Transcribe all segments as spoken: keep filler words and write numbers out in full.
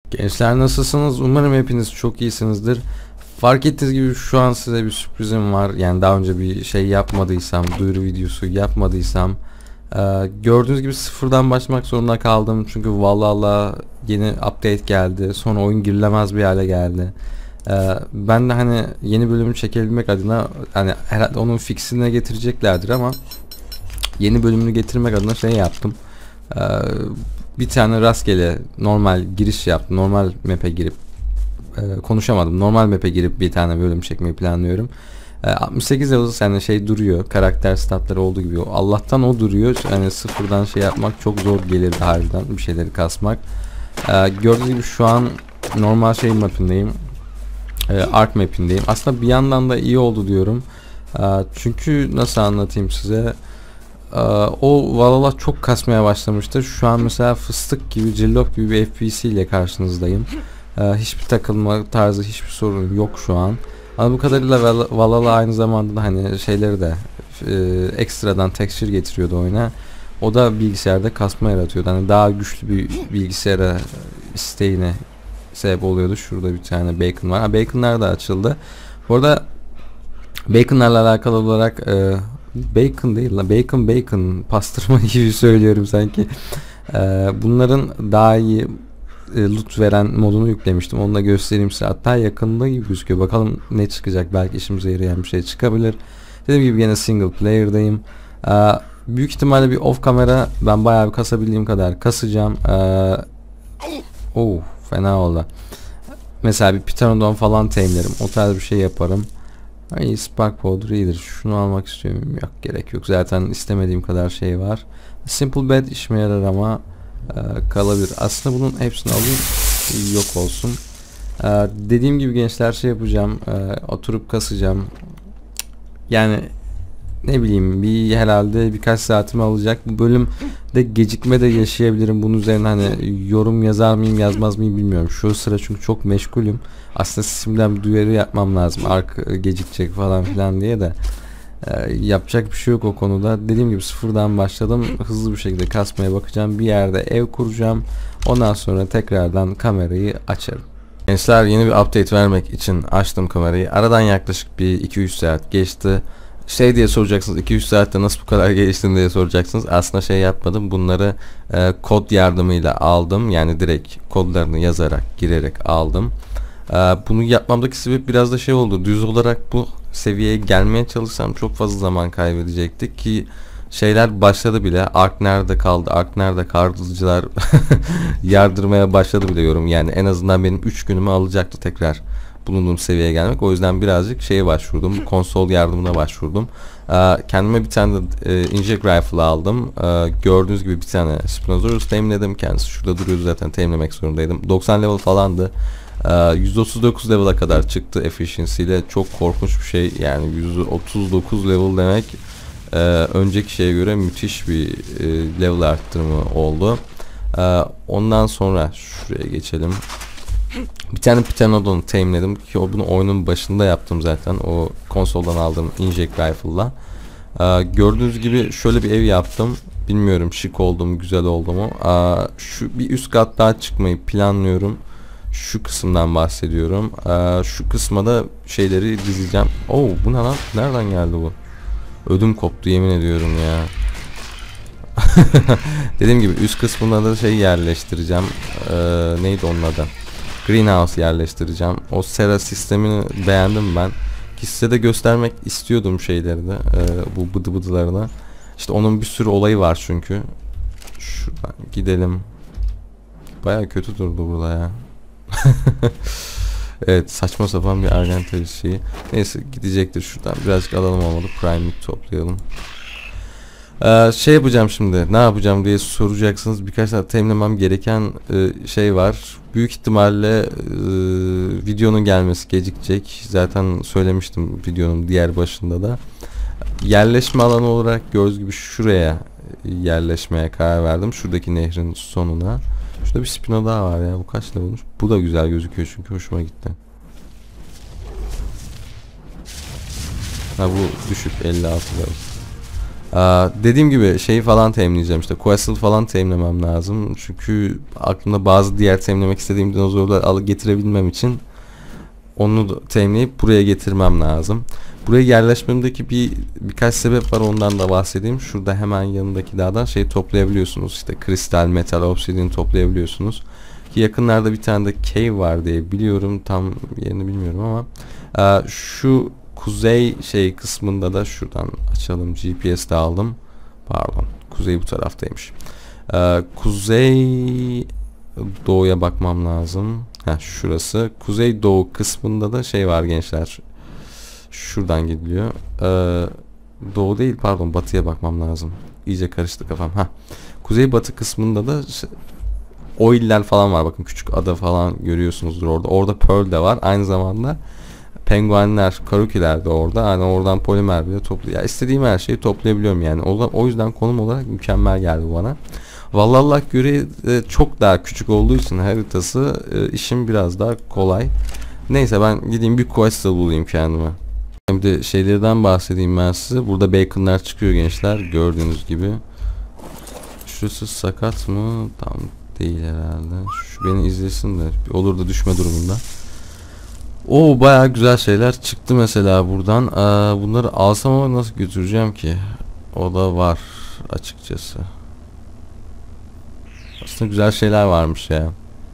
Gençler nasılsınız? Umarım hepiniz çok iyisinizdir. Fark ettiğiniz gibi şu an size bir sürprizim var. Yani daha önce bir şey yapmadıysam, duyuru videosu yapmadıysam, e, gördüğünüz gibi sıfırdan başlamak zorunda kaldım. Çünkü vallahi yeni update geldi. Sonra oyun girilemez bir hale geldi. E, ben de hani yeni bölümü çekebilmek adına, hani herhalde onun fixine getireceklerdir ama yeni bölümünü getirmek adına şey yaptım. E, bir tane rastgele normal giriş yaptım. Normal map'e girip e, konuşamadım. Normal map'e girip bir tane bölüm çekmeyi planlıyorum. E, altmış sekiz level yani şey duruyor. Karakter statları olduğu gibi. Allah'tan o duruyor. Yani sıfırdan şey yapmak çok zor gelirdi harbiden. Bir şeyleri kasmak. E, gördüğünüz gibi şu an normal şey map'indeyim. E, Ark map'indeyim. Aslında bir yandan da iyi oldu diyorum. E, çünkü nasıl anlatayım size? Ee, o Valhalla çok kasmaya başlamıştır. Şu an mesela fıstık gibi, cillop gibi bir F P S ile karşınızdayım. Ee, hiçbir takılma tarzı, hiçbir sorun yok şu an. Ama bu kadarıyla Valhalla aynı zamanda da hani şeyleri de e, ekstradan texture getiriyordu oyuna. O da bilgisayarda kasma yaratıyordu. Hani daha güçlü bir bilgisayara isteğine sebep oluyordu. Şurada bir tane bacon var. Ha, baconlar da açıldı. Bu arada baconlarla alakalı olarak e, bacon değil la bacon bacon pastırma gibi söylüyorum sanki. Ee, bunların daha iyi e, loot veren modunu yüklemiştim. Onu da göstereyim size. Hatta yakında gibi gözüküyor. Bakalım ne çıkacak. Belki işimize yarayan bir şey çıkabilir. Dediğim gibi yine single player'dayım. Ee, büyük ihtimalle bir off kamera ben bayağı bir kasabildiğim kadar kasacağım. Ee, oh fena oldu. Mesela bir Pteranodon falan tame'lerim. O tarz bir şey yaparım. Ay Spark Powder iyidir. Şunu almak istiyorum. Yok gerek yok. Zaten istemediğim kadar şey var. Simple Bed işime yarar ama e, kalabilir. Aslında bunun hepsini alayım. Yok olsun. E, dediğim gibi gençler şey yapacağım. E, oturup kasacağım. Yani ne bileyim bir herhalde birkaç saatimi alacak. Bu bölümde gecikme de yaşayabilirim. Bunun üzerine hani yorum yazar mıyım yazmaz mıyım bilmiyorum. Şu sıra çünkü çok meşgulüm. Aslında şimdiden bir duyuru yapmam lazım. Ark gecikecek falan filan diye de. Ee, yapacak bir şey yok o konuda. Dediğim gibi sıfırdan başladım. Hızlı bir şekilde kasmaya bakacağım. Bir yerde ev kuracağım. Ondan sonra tekrardan kamerayı açarım. Gençler yeni bir update vermek için açtım kamerayı. Aradan yaklaşık bir iki üç saat geçti. Şey diye soracaksınız, iki üç saatte nasıl bu kadar geliştin diye soracaksınız. Aslında şey yapmadım, bunları e, kod yardımıyla aldım. Yani direkt kodlarını yazarak, girerek aldım. E, bunu yapmamdaki sebep biraz da şey oldu. Düz olarak bu seviyeye gelmeye çalışsam çok fazla zaman kaybedecektik ki şeyler başladı bile. Ark nerede kaldı, Ark nerede kaldıcılar yardırmaya başladı bile yorum. Yani en azından benim üç günümü alacaktı tekrar bulunduğum seviyeye gelmek. O yüzden birazcık şeye başvurdum. Konsol yardımına başvurdum. Ee, kendime bir tane de e, inject rifle aldım. Ee, gördüğünüz gibi bir tane Spinosaurus teminledim. Kendisi şurada duruyordu zaten. Teminlemek zorundaydım. doksan level falandı. Ee, yüz otuz dokuz level'a kadar çıktı efficiency ile. Çok korkunç bir şey. Yani yüz otuz dokuz level demek e, önceki şeye göre müthiş bir e, level arttırımı oldu. Ee, ondan sonra şuraya geçelim. Bir tane Pteranodon'u teminledim ki o bunu oyunun başında yaptım zaten. O konsoldan aldığım inject rifle'la. Ee, gördüğünüz gibi şöyle bir ev yaptım. Bilmiyorum şık oldu mu, güzel oldu mu. Ee, şu bir üst kat daha çıkmayı planlıyorum. Şu kısımdan bahsediyorum. Ee, şu kısma da şeyleri dizeceğim. Oo bu ne lan? Nereden geldi bu? Ödüm koptu yemin ediyorum ya. Dediğim gibi üst kısmına da şey yerleştireceğim. Ee, neydi onun adı? Greenhouse yerleştireceğim. O sera sistemini beğendim ben. Ki size de göstermek istiyordum şeyleri de. E, bu bıdı bıdılarını. İşte onun bir sürü olayı var çünkü. Şuradan gidelim. Baya kötü durdu burada ya. Evet saçma sapan bir Argentavis şeyi. Neyse gidecektir şuradan. Birazcık alalım olmadı. Prime toplayalım. Ee, şey yapacağım şimdi, ne yapacağım diye soracaksınız. Birkaç tane teminlemem gereken e, şey var. Büyük ihtimalle e, videonun gelmesi gecikecek. Zaten söylemiştim videonun diğer başında da. Yerleşme alanı olarak gördüğünüz gibi şuraya yerleşmeye karar verdim. Şuradaki nehrin sonuna. Şurada bir spino daha var ya. Bu kaç level olmuş? Bu da güzel gözüküyor çünkü hoşuma gitti. Ha bu düşük elli altı level. Aa, dediğim gibi şeyi falan temizleyeceğim, işte Quest'ı falan temizlemem lazım. Çünkü aklımda bazı diğer temizlemek istediğim dinozorları alıp getirebilmem için onu da temizleyip buraya getirmem lazım. Buraya yerleşmemdeki bir birkaç sebep var, ondan da bahsedeyim. Şurada hemen yanındaki dağdan şey toplayabiliyorsunuz, işte kristal, metal, obsidian toplayabiliyorsunuz. Ki yakınlarda bir tane de cave var diye biliyorum, tam yerini bilmiyorum ama e, şu kuzey şey kısmında da şuradan açalım, G P S'de aldım. Pardon, kuzey bu taraftaymış. E, kuzey doğuya bakmam lazım. Heh, şurası. Kuzey doğu kısmında da şey var gençler. Şuradan gidiliyor. Ee, doğu değil, pardon, batıya bakmam lazım. İyice karıştı kafam. Heh. Kuzey batı kısmında da oiller falan var. Bakın küçük ada falan görüyorsunuzdur orada. Orada pearl de var. Aynı zamanda penguenler, karukiler de orada. Yani oradan polimer bile topluyor. Ya istediğim her şeyi toplayabiliyorum yani. O, o yüzden konum olarak mükemmel geldi bana. Vallahi Allah göre e, çok daha küçük olduğu için haritası e, işim biraz daha kolay. Neyse ben gideyim bir quest bulayım kendime. Bir de şeylerden bahsedeyim ben size. Burada baconlar çıkıyor gençler, gördüğünüz gibi. Şurası sakat mı? Tam değil herhalde. Şu beni izlesin de olur da düşme durumunda. Oo, bayağı güzel şeyler çıktı mesela buradan. Ee, bunları alsam ama nasıl götüreceğim ki? O da var açıkçası. Aslında güzel şeyler varmış ya.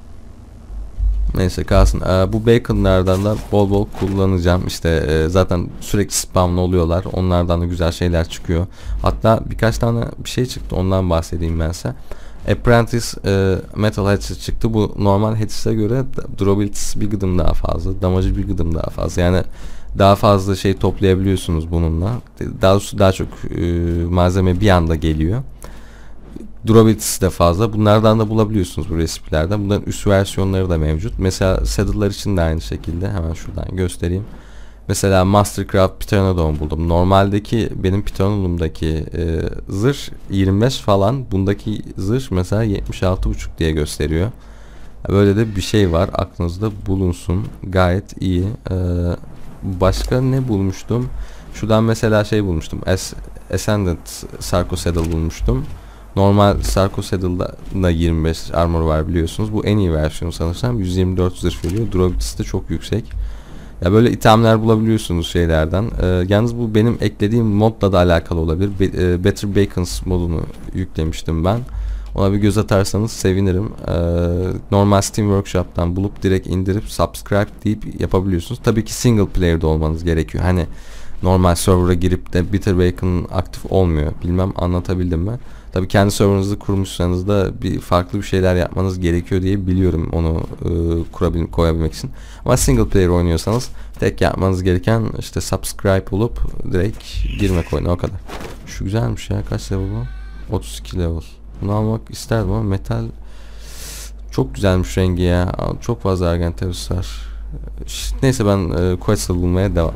Neyse kalsın. Ee, bu baconlardan da bol bol kullanacağım. İşte e, zaten sürekli spamlı oluyorlar. Onlardan da güzel şeyler çıkıyor. Hatta birkaç tane bir şey çıktı. Ondan bahsedeyim ben size. Apprentice e, Metal Hatchet çıktı. Bu normal Hatchet'e göre durability'si bir gıdım daha fazla. Damage'ı bir gıdım daha fazla. Yani daha fazla şey toplayabiliyorsunuz bununla. Daha doğrusu daha çok e, malzeme bir anda geliyor. Durability'si de fazla. Bunlardan da bulabiliyorsunuz bu resiplerden. Bunların üst versiyonları da mevcut. Mesela saddle'lar için de aynı şekilde. Hemen şuradan göstereyim. Mesela Mastercraft Pteranodon buldum. Normaldeki benim Pteranodon'umdaki e, zırh yirmi beş falan. Bundaki zırh mesela yetmiş altı buçuk diye gösteriyor. Böyle de bir şey var. Aklınızda bulunsun. Gayet iyi. Ee, başka ne bulmuştum? Şuradan mesela şey bulmuştum. As Ascendant Sarco Saddle bulmuştum. Normal Sarco Saddle'da da yirmi beş armor var biliyorsunuz. Bu en iyi versiyonu sanırsam. yüz yirmi dört zırh veriyor. Durability'si de çok yüksek. Ya böyle itemler bulabiliyorsunuz şeylerden. Ee, yalnız bu benim eklediğim modla da alakalı olabilir. Be e, Better Bacons modunu yüklemiştim ben. Ona bir göz atarsanız sevinirim. Ee, normal Steam Workshop'tan bulup direkt indirip subscribe deyip yapabiliyorsunuz. Tabii ki single player'da olmanız gerekiyor. Hani normal server'a girip de Better Bacon aktif olmuyor. Bilmem anlatabildim mi? Tabii kendi server'ınızı kurmuşsanız da bir farklı bir şeyler yapmanız gerekiyor diye biliyorum onu e, kurabilmek, koyabilmek için. Ama single player oynuyorsanız tek yapmanız gereken işte subscribe olup direkt girmek oyuna, o kadar. Şu güzelmiş ya, kaç level bu? otuz iki level. Bunu almak isterdim ama metal çok güzelmiş rengi ya. Çok fazla Argentavis var. Neyse ben e, quest bulmaya devam.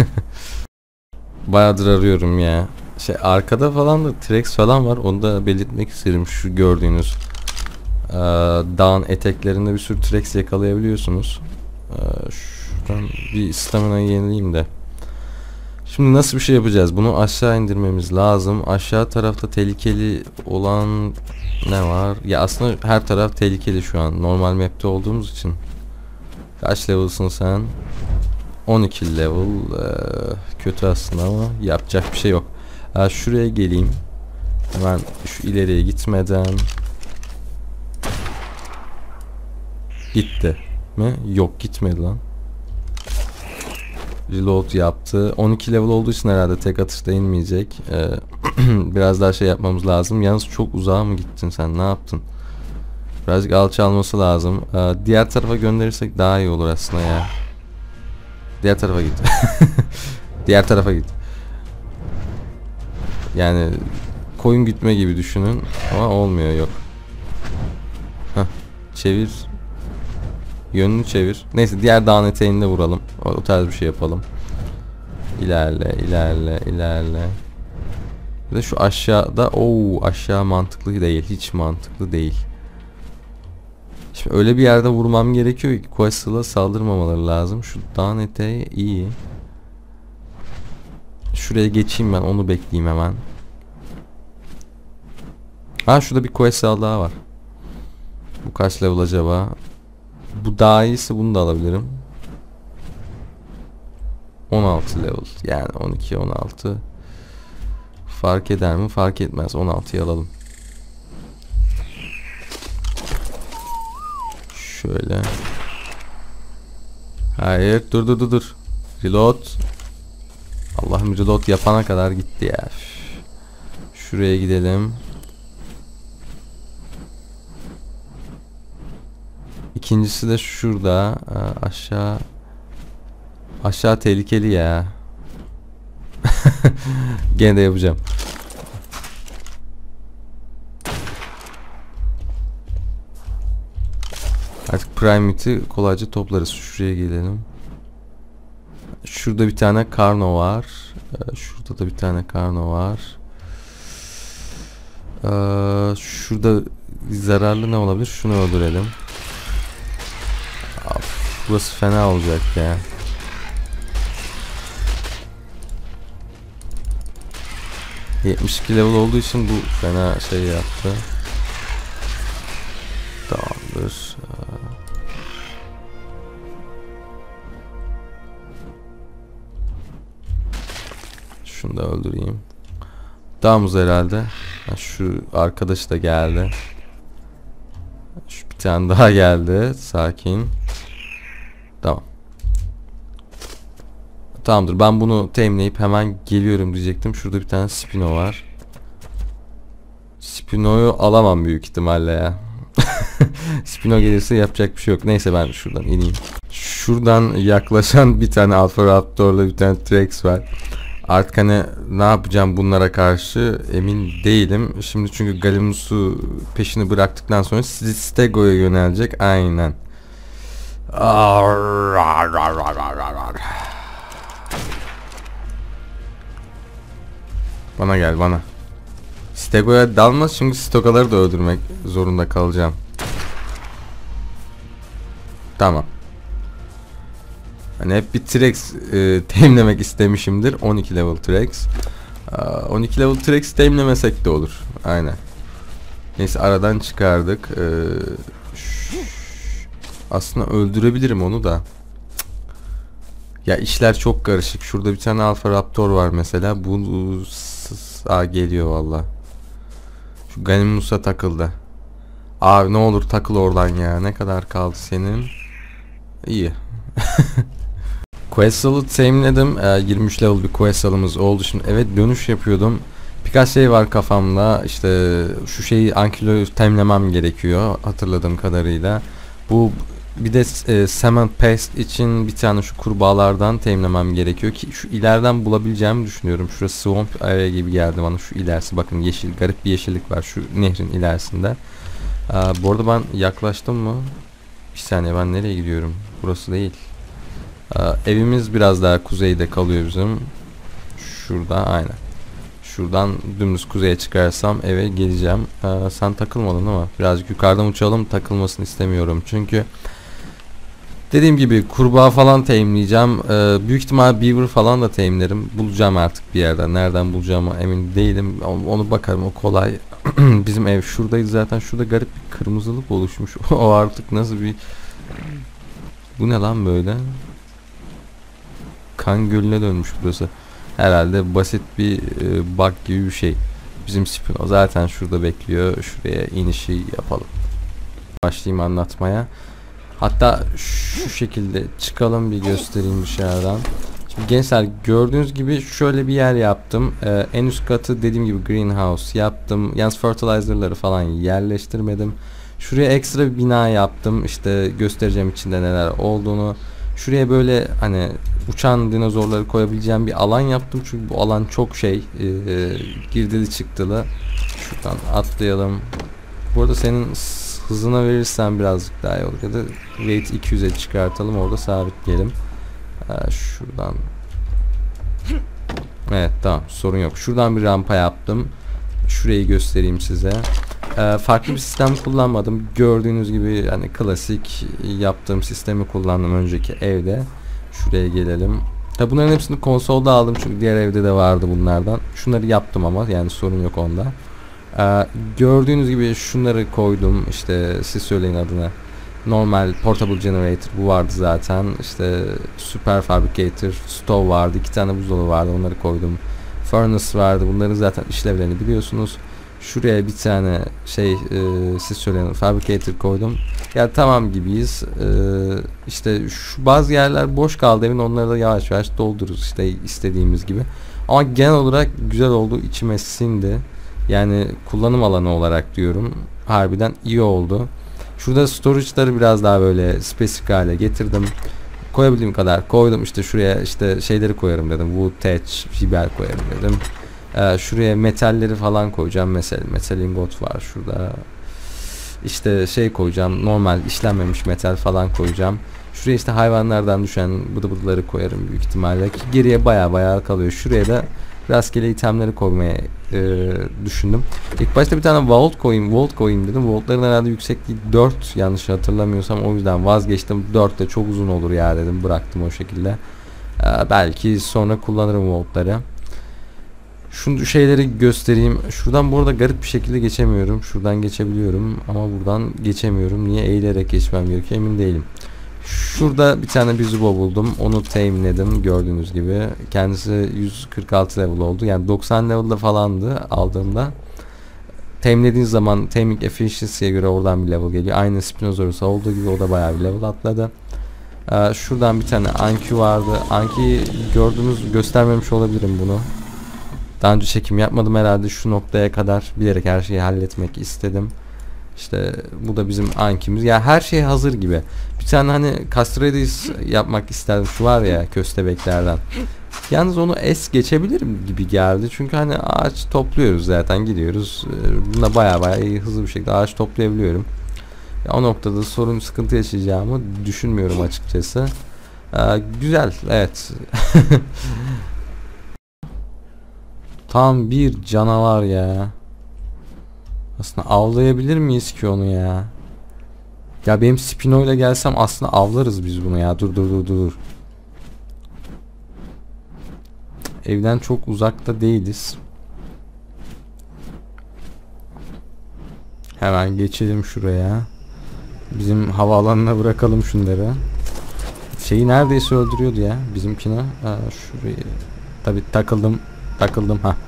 Bayağıdır arıyorum ya. Şey arkada falan da T-Rex falan var. Onu da belirtmek isterim. Şu gördüğünüz e, dağın eteklerinde bir sürü T-Rex yakalayabiliyorsunuz. E, şuradan bir stamina'yı yenileyim de. Şimdi nasıl bir şey yapacağız? Bunu aşağı indirmemiz lazım. Aşağı tarafta tehlikeli olan ne var? Ya aslında her taraf tehlikeli şu an. Normal map'te olduğumuz için. Kaç level'sın sen? on iki level. Ee, kötü aslında ama yapacak bir şey yok. Ee, şuraya geleyim. Hemen şu ileriye gitmeden. Gitti mi? Yok, gitmedi lan. Reload yaptı. on iki level olduğu için herhalde tek atışta inmeyecek. Ee, biraz daha şey yapmamız lazım. Yalnız çok uzağa mı gittin sen? Ne yaptın? Birazcık alçalması lazım. Ee, diğer tarafa gönderirsek daha iyi olur aslında ya. Diğer tarafa git. Diğer tarafa git. Yani koyun gütme gibi düşünün ama olmuyor, yok. Heh, çevir. Yönünü çevir. Neyse diğer dağın eteğinde vuralım. O, o tarz bir şey yapalım. İlerle, ilerle, ilerle. Bir de şu aşağıda, ooo aşağı mantıklı değil. Hiç mantıklı değil. Şimdi öyle bir yerde vurmam gerekiyor ki Quest'la saldırmamaları lazım. Şu dağın eteği iyi. Şuraya geçeyim ben, onu bekleyeyim hemen. Ha, şurada bir quest daha var. Bu kaç level acaba? Bu daha iyisi, bunu da alabilirim. on altı level. Yani on iki on altı. Fark eder mi? Fark etmez. on altıyı alalım. Şöyle. Hayır, dur dur dur dur. Reload. Allah'ım, reload yapana kadar gitti ya. Şuraya gidelim. İkincisi de şurada. Aa, aşağı. Aşağı tehlikeli ya. Gene de yapacağım. Artık Prime'iti kolayca toplarız. Şuraya gelelim. Şurada bir tane Karno var. Şurada da bir tane Karno var. Ee, şurada zararlı ne olabilir? Şunu öldürelim. Of, burası fena olacak ya. yetmiş iki level olduğu için bu fena şey yaptı. Tamamdır. Şunu da öldüreyim. Damız herhalde. Şu arkadaş da geldi. Şu bir tane daha geldi. Sakin. Tamam. Tamamdır. Ben bunu teminleyip hemen geliyorum diyecektim. Şurada bir tane Spino var. Spino'yu alamam büyük ihtimalle ya. Spino gelirse yapacak bir şey yok. Neyse, ben şuradan ineyim. Şuradan yaklaşan bir tane Alpha Raptor'la bir tane T-Rex var. Artık hani ne yapacağım bunlara karşı emin değilim. Şimdi çünkü Galimus'u peşini bıraktıktan sonra Stego'ya yönelecek. Aynen. Bana gel, bana. Stego'ya dalmaz çünkü Stego'ları da öldürmek zorunda kalacağım. Tamam. Hani hep bir T-Rex e, teminlemek istemişimdir. on iki level T-Rex. on iki level T-Rex teminlemesek de olur. Aynen. Neyse, aradan çıkardık. Ee, aslında öldürebilirim onu da. Ya işler çok karışık. Şurada bir tane Alpha Raptor var mesela. Bu Aa, geliyor valla. Şu Galimus'a takıldı. Abi ne olur takıl oradan ya. Ne kadar kaldı senin? İyi. Quest'alı teminledim. Ee, yirmi üç level bir quest'alımız oldu. Şimdi evet, dönüş yapıyordum. Birkaç şey var kafamda. İşte şu şeyi Ankylo'yu teminlemem gerekiyor hatırladığım kadarıyla. Bu bir de e, Cement Paste için bir tane şu kurbağalardan teminlemem gerekiyor ki şu ileriden bulabileceğimi düşünüyorum. Şurası Swamp Area gibi geldi bana, şu ilerisi. Bakın yeşil, garip bir yeşillik var şu nehrin ilerisinde. Ee, bu arada ben yaklaştım mı? Bir saniye, ben nereye gidiyorum? Burası değil. Ee, evimiz biraz daha kuzeyde kalıyor bizim. Şurada, aynen. Şuradan dümdüz kuzeye çıkarsam eve geleceğim. Ee, sen takılmadın ama birazcık yukarıdan uçalım, takılmasını istemiyorum. Çünkü dediğim gibi kurbağa falan teminleyeceğim. Ee, büyük ihtimal beaver falan da teminlerim. Bulacağım artık bir yerden. Nereden bulacağıma emin değilim. Onu bakarım, o kolay. Bizim ev şuradaydı zaten. Şurada garip bir kırmızılık oluşmuş. O artık nasıl bir... Bu ne lan böyle? Kan gölüne dönmüş burası. Herhalde basit bir e, bug gibi bir şey. Bizim Spino zaten şurada bekliyor. Şuraya inişi yapalım. Başlayayım anlatmaya. Hatta şu şekilde çıkalım, bir göstereyim dışarıdan. Şimdi gençler, gördüğünüz gibi şöyle bir yer yaptım. Ee, en üst katı dediğim gibi greenhouse yaptım. Yalnız fertilizer'ları falan yerleştirmedim. Şuraya ekstra bir bina yaptım. İşte göstereceğim içinde neler olduğunu. Şuraya böyle hani uçan dinozorları koyabileceğim bir alan yaptım. Çünkü bu alan çok şey e, girdili çıktılı. Şuradan atlayalım. Bu arada senin hızına verirsen birazcık daha iyi olur. Ya da rate iki yüze çıkartalım, orada sabitleyelim. Ee, şuradan. Evet, tamam, sorun yok. Şuradan bir rampa yaptım. Şurayı göstereyim size. Ee, farklı bir sistem kullanmadım. Gördüğünüz gibi hani klasik yaptığım sistemi kullandım önceki evde. Şuraya gelelim. Tabi bunların hepsini konsolda aldım çünkü diğer evde de vardı bunlardan. Şunları yaptım ama yani sorun yok onda. Ee, gördüğünüz gibi şunları koydum. İşte siz söyleyin adını. Normal portable generator bu vardı zaten. İşte super fabricator, stove vardı. iki tane buzdolabı vardı. Onları koydum. Furnace vardı. Bunların zaten işlevlerini biliyorsunuz. Şuraya bir tane şey e, siz söyleyin fabricator koydum. Ya tamam gibiyiz. E, işte şu bazı yerler boş kaldı evin, onları da yavaş yavaş doldururuz işte istediğimiz gibi. Ama genel olarak güzel oldu, içime sindi. Yani kullanım alanı olarak diyorum. Harbiden iyi oldu. Şurada storage'ları biraz daha böyle spesifik hale getirdim. Koyabildiğim kadar koydum. İşte şuraya işte şeyleri koyarım dedim. Wood, thatch, fiber koyarım dedim. Ee, şuraya metalleri falan koyacağım. Mesela metal ingot var şurada. İşte şey koyacağım. Normal işlenmemiş metal falan koyacağım. Şuraya işte hayvanlardan düşen bıdı bıdıları koyarım büyük ihtimalle. Ki geriye baya baya kalıyor. Şuraya da rastgele itemleri koymaya e, düşündüm. İlk başta bir tane vault koyayım, vault koyayım dedim. Vault'ların herhalde yüksekliği dört yanlış hatırlamıyorsam, o yüzden vazgeçtim. dört de çok uzun olur ya dedim. Bıraktım o şekilde. E, belki sonra kullanırım vault'ları. Şu şeyleri göstereyim. Şuradan bu arada garip bir şekilde geçemiyorum. Şuradan geçebiliyorum ama buradan geçemiyorum. Niye eğilerek geçmem gerekiyor emin değilim. Şurada bir tane Bizubo buldum. Onu tame'ledim gördüğünüz gibi. Kendisi yüz kırk altı level oldu. Yani doksan level'da falandı aldığımda. Tame'lediğiniz zaman taming efficiency'ye göre oradan bir level geliyor. Aynı Spinosaurus olduğu gibi o da bayağı bir level atladı. Ee, şuradan bir tane Anki vardı. Anki'yi gördüğünüz göstermemiş olabilirim bunu. Daha önce çekim yapmadım herhalde, şu noktaya kadar bilerek her şeyi halletmek istedim. İşte bu da bizim Anki'miz. Ya her şey hazır gibi. Bir tane hani Castradis yapmak isterdim. Şu var ya köstebeklerden. Yalnız onu es geçebilirim gibi geldi. Çünkü hani ağaç topluyoruz zaten, gidiyoruz. Bunda baya baya iyi, hızlı bir şekilde ağaç toplayabiliyorum. Ya o noktada sorun, sıkıntı yaşayacağımı düşünmüyorum açıkçası. Ee, güzel, evet. Tam bir canavar ya. Aslında avlayabilir miyiz ki onu ya? Ya benim Spino ile gelsem aslında avlarız biz bunu ya. Dur dur dur dur. Evden çok uzakta değiliz. Hemen geçelim şuraya. Bizim havaalanına bırakalım şunları. Şeyi neredeyse öldürüyordu ya bizimkine. Ha, şurayı. Tabii takıldım. Takıldım ha.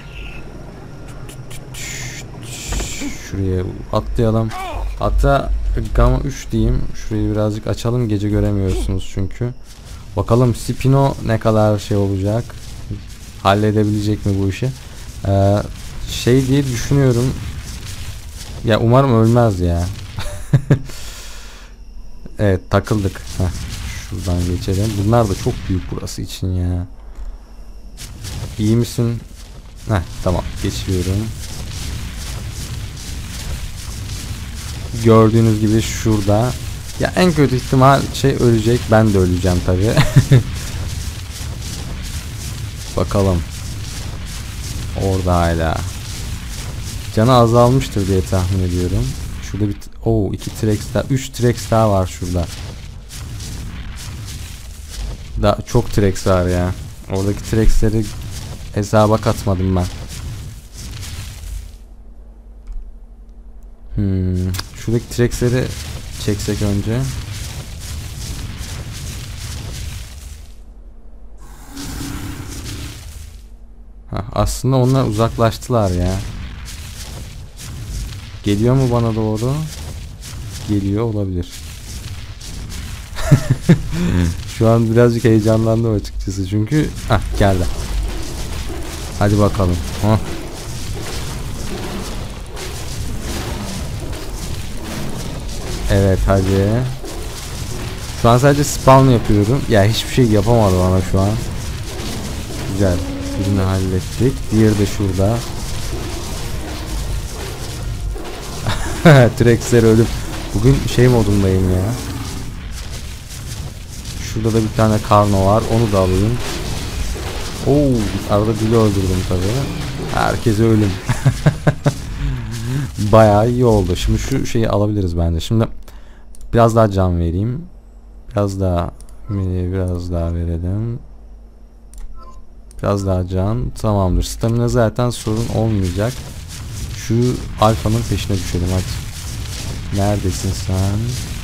Şuraya atlayalım. Hatta Gamma üç diyeyim. Şurayı birazcık açalım. Gece göremiyorsunuz çünkü. Bakalım Spino ne kadar şey olacak. Halledebilecek mi bu işi? Ee, şey diye düşünüyorum. Ya umarım ölmez ya. Evet takıldık. Heh, şuradan geçelim. Bunlar da çok büyük burası için ya. İyi misin? Heh, tamam geçiyorum. Gördüğünüz gibi şurada. Ya en kötü ihtimal şey ölecek. Ben de öleceğim tabi. Bakalım. Orada hala. Canı azalmıştır diye tahmin ediyorum. Şurada bir o iki T-Rex daha, üç T-Rex daha var şurada. Daha çok T-Rex var ya. Oradaki T-Rex'leri hesaba katmadım ben. Hmm. Şuradaki T-Rex'leri çeksek önce. Heh, aslında onlar uzaklaştılar ya. Geliyor mu bana doğru? Geliyor olabilir. Şu an birazcık heyecanlandım açıkçası çünkü ah geldi. Hadi bakalım. Hah. Evet hadi. Şu an sadece spawn yapıyorum. Ya hiçbir şey yapamadı bana şu an. Güzel. Birini hallettik. Diğeri de şurada. T-Rex'ler ölüm. Bugün şey modundayım ya. Şurada da bir tane Karno var. Onu da alayım. Oo, arada Gül'ü öldürdüm tabii. Herkese ölüm. Bayağı iyi oldu. Şimdi şu şeyi alabiliriz bence. Şimdi biraz daha can vereyim. Biraz daha biraz daha verelim. Biraz daha can. Tamamdır. Stamina zaten sorun olmayacak. şu alfanın peşine düşelim hadi. Neredesin sen?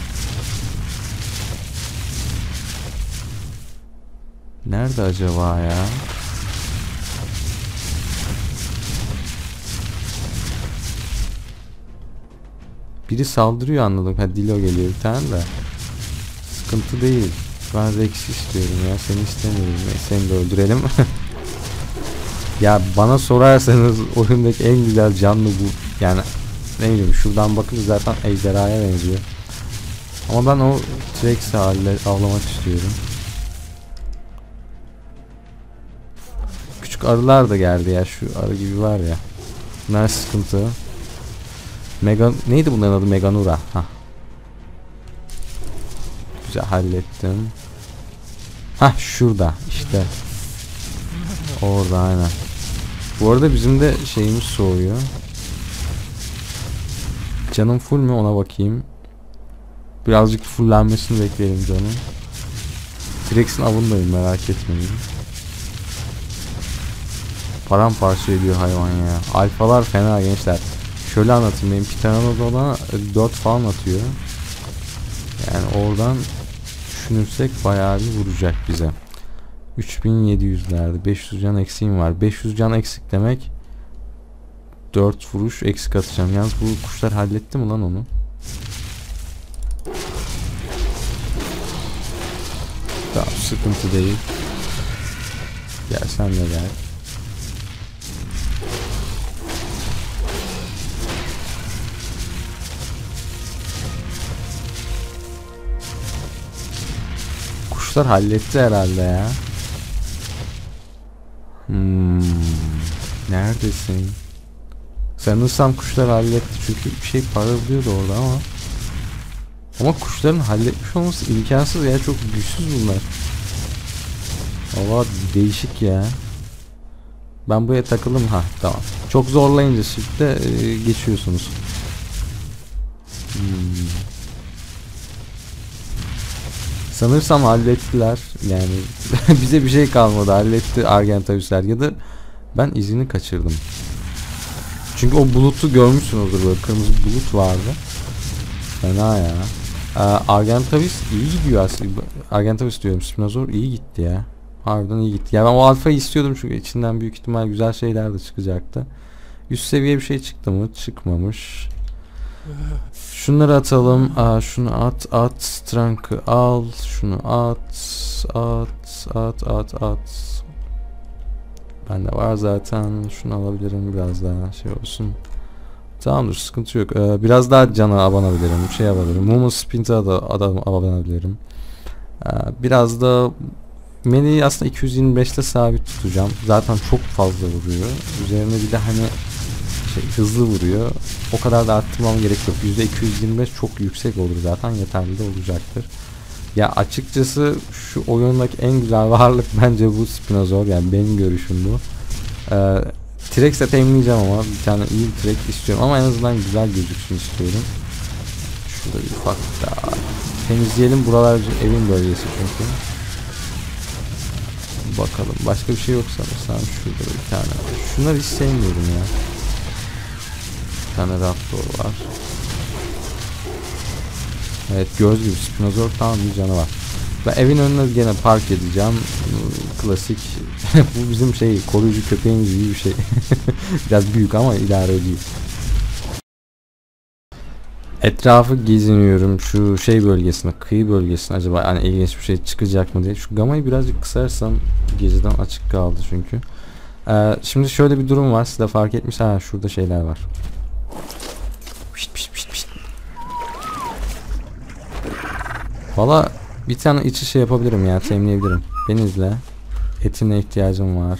Nerede acaba ya? Biri saldırıyor anladım. Ha, Dilo geliyor bir tane de. Sıkıntı değil. Ben Rex'i istiyorum ya. Seni istemiyorum. Ya. Seni de öldürelim. Ya bana sorarsanız oyundaki en güzel canlı bu. Yani ne bileyim şuradan bakınca zaten ejderhaya benziyor. Ama ben o T-Rex'i avlamak istiyorum. Küçük arılar da geldi ya. Şu arı gibi var ya. Bunlar sıkıntı. Mega neydi bunların adı? Meganura. Ha. Güzel hallettim. Ha şurada işte. Orada aynen. Bu arada bizim de şeyimiz soğuyor. Canım full mü ona bakayım. Birazcık fullenmesini bekleyelim canım. T-Rex'in avındayım merak etmeyin. Paramparça ediyor hayvan ya. Alfalar fena gençler. Şöyle anlatayım, benim Pteranodon'a dört falan atıyor. Yani oradan düşünürsek bayağı bir vuracak bize. üç bin yedi yüzlerde beş yüz can eksiğim var. beş yüz can eksik demek dört vuruş eksik atacağım. Yalnız bu kuşlar halletti mi lan onu? Tamam, sıkıntı değil. Gel sen de gel. Kuşlar halletti herhalde ya. Hmm. Neredesin? Sanırsam kuşlar halletti çünkü bir şey parıldıyordu orada ama. Ama kuşların halletmiş olması imkansız ya, çok güçsüz bunlar. Valla değişik ya. Ben buraya takıldım, ha tamam. Çok zorlayınca şimdi e, geçiyorsunuz. Hmm. Sanırsam hallettiler. Yani bize bir şey kalmadı. Halletti Argentavisler ya da ben izini kaçırdım. Çünkü o bulutu görmüşsünüzdür, böyle kırmızı bulut vardı. Fena ya. Ee, Argentavis iyi gidiyor aslında. Argentavis diyorum, Spinozor iyi gitti ya. Harbiden iyi gitti. Yani ben o alfayı istiyordum çünkü içinden büyük ihtimal güzel şeyler de çıkacaktı. Üst seviye bir şey çıktı mı? Çıkmamış. Şunları atalım. Aa, şunu at at. Strank'ı al. Şunu at. At. At. At. At. Bende var zaten. Şunu alabilirim, biraz daha şey olsun. Tamamdır, sıkıntı yok. Ee, biraz daha cana abanabilirim. Şey yapabilirim. Mumu Spint'a da adam abanabilirim. Ee, biraz da Meleği aslında iki yüz yirmi beşte sabit tutacağım. Zaten çok fazla vuruyor. Üzerine bir de hani şey, hızlı vuruyor. O kadar da arttırmam gerek yok. yüzde iki yüz yirmi beş çok yüksek olur zaten. Yeterli de olacaktır. Ya açıkçası şu oyundaki en güzel varlık bence bu Spinozor. Yani benim görüşüm bu. Ee, T-Rex'e temizleyeceğim ama bir tane iyi bir T-Rex istiyorum. Ama en azından güzel gözüksün istiyorum. Şurada bir ufak daha temizleyelim. Buralar evin bölgesi çünkü. Bakalım başka bir şey yok sanırsam. Şurada bir tane. Şunları hiç sevmiyorum ya. Bir tane Raptor var. Evet, göz gibi Spinozor tam bir canı var. Ben evin önüne gene park edeceğim. Klasik. Bu bizim şey, koruyucu köpeğimiz gibi bir şey. Biraz büyük ama idare ediyor. Etrafı geziniyorum şu şey bölgesine, kıyı bölgesine, acaba hani ilginç bir şey çıkacak mı diye. Şu gamayı birazcık kısarsam, geceden açık kaldı çünkü. Ee, şimdi şöyle bir durum var, siz de fark etmiş. Ha, şurada şeyler var. Pişt pişt pişt pişt. Valla bir tane içi şey yapabilirim ya, temleyebilirim. Beni izle. Etine ihtiyacım var.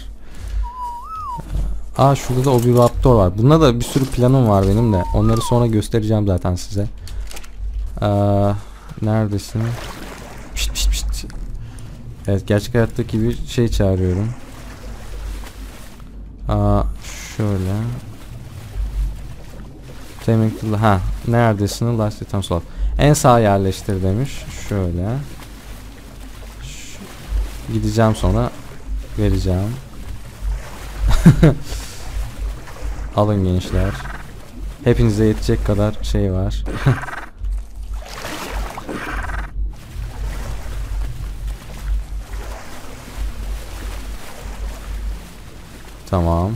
Aa, şurada da Oviraptor var. Bunda da bir sürü planım var benim de. Onları sonra göstereceğim zaten size. Aa, neredesin? Pişt pişt pişt. Evet, gerçek hayattaki bir şey çağırıyorum. Aa, şöyle. Temekli, ha, neredesin? Last item slot. En sağa yerleştir demiş. Şöyle. Ş Gideceğim sonra vereceğim. Alın gençler. Hepinize yetecek kadar şey var. Tamam.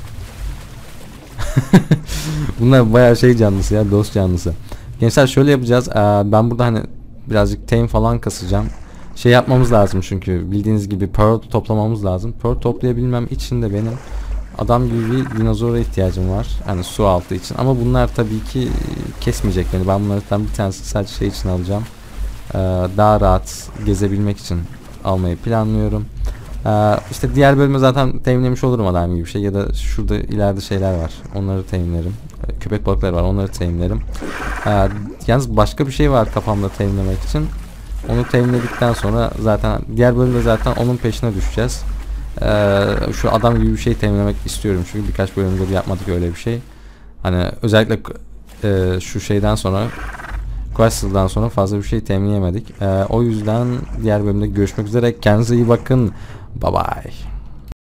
Bunlar bayağı şey canlısı ya, dost canlısı. Gençler şöyle yapacağız. Ee, ben burada hani birazcık tame falan kasacağım. Şey yapmamız lazım çünkü bildiğiniz gibi pearl toplamamız lazım. Pearl toplayabilmem için de benim adam gibi bir dinozora ihtiyacım var. Hani su altı için. Ama bunlar tabii ki kesmeyecek beni. Ben bunlardan bir tanesi sadece şey için alacağım. Ee, daha rahat gezebilmek için almayı planlıyorum. Ee, işte diğer bölümü zaten teminlemiş olurum adam gibi bir şey. Ya da şurada ileride şeyler var. Onları teminlerim. Ee, köpek balıkları var. Onları teminlerim. Ee, yalnız başka bir şey var kafamda teminlemek için. Onu teminledikten sonra zaten diğer bölümde zaten onun peşine düşeceğiz. Ee, şu adam gibi bir şey teminlemek istiyorum. Çünkü birkaç bölümde yapmadık öyle bir şey. Hani özellikle e, şu şeyden sonra Questle'dan sonra fazla bir şey teminleyemedik. Ee, o yüzden diğer bölümde görüşmek üzere. Kendinize iyi bakın. Bye bye.